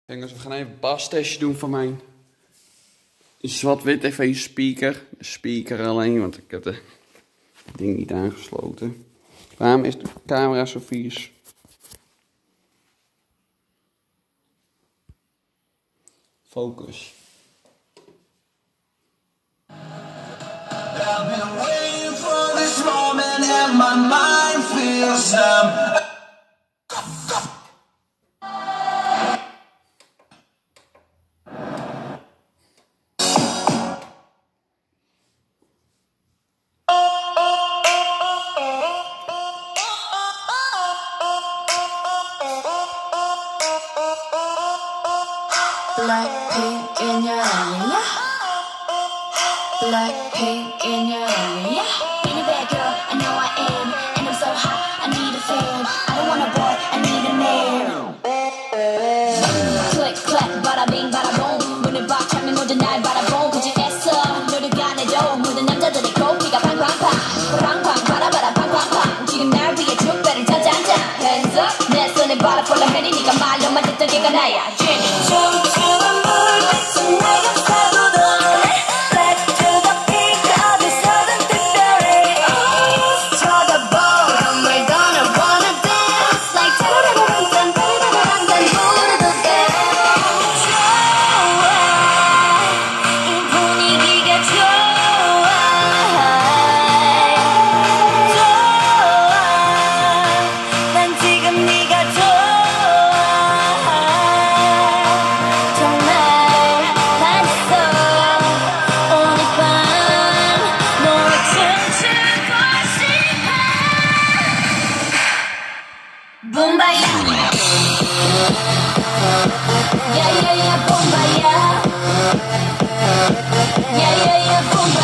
Jongens, we gaan even een bastestje doen van mijn zwart-wit tv speaker. De speaker alleen, want ik heb het ding niet aangesloten. Waarom is de camera zo vies? Focus. I've been waiting for this moment and my mind feels numb. Blackpink in your area. Blackpink in your area. Ain't a bad girl, I know I am. And I'm so hot, I need a fan. I don't want a boy, I need a man. Click, clack, bada bing, bada boom. 문을 박 차면 모든 날 바라본 굳이했어. 노력 안 해도 모든 남자들의 고기가 팡팡팡. 팡팡, 바라바라 팡팡팡. 지금 날 위해 축배를 짜잔짠. Hands up, 내 손에 바라 폴라 해니 네가 말로만 듣던 걔가 나야. Jenny. Yeah, yeah, yeah, boom, yeah, yeah, yeah, boom.